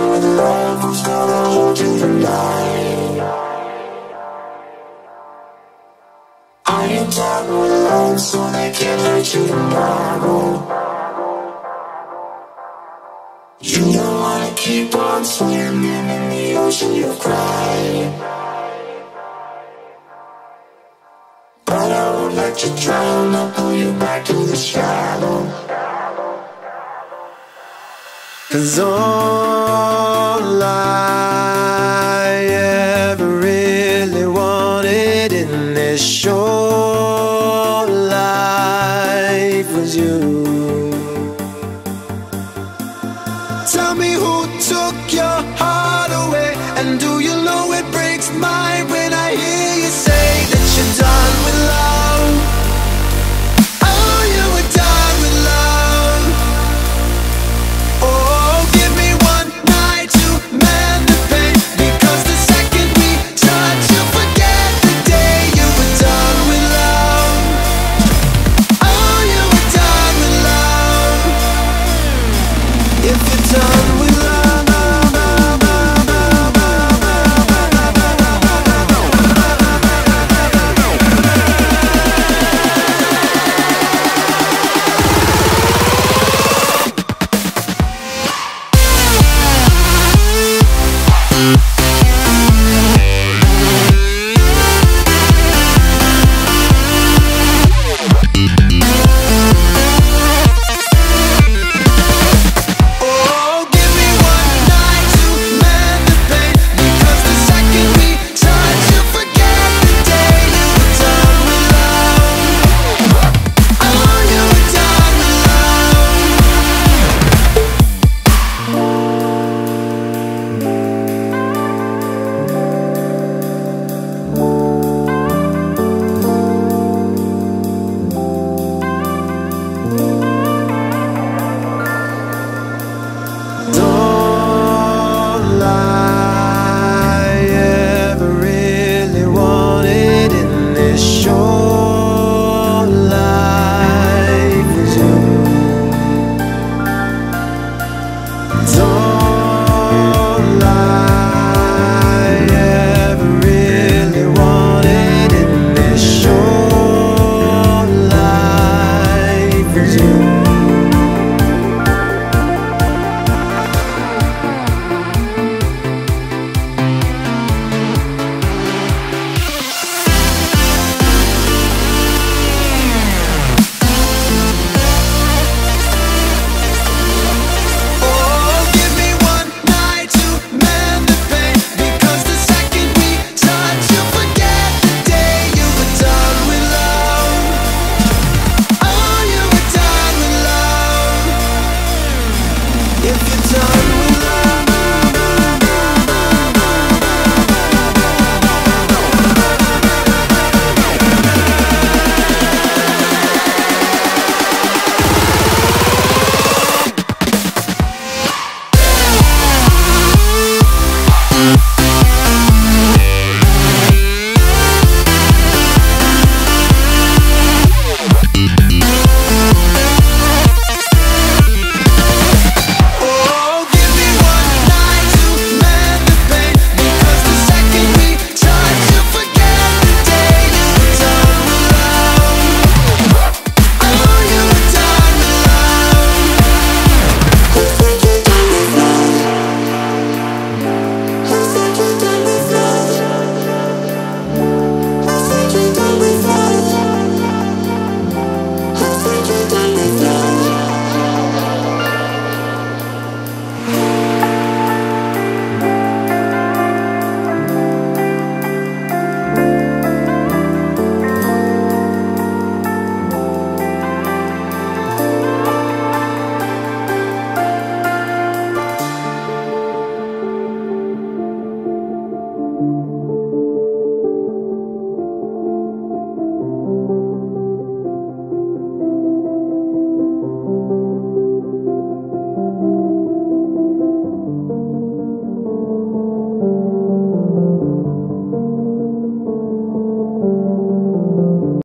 with love who's gonna hold you tonight. I am down with love so they can't hurt you tomorrow. You don't wanna keep on swimming in the ocean you cry, but I won't let you drown. I'll pull you back to the shallow. 'Cause all I ever really wanted in this short life was you.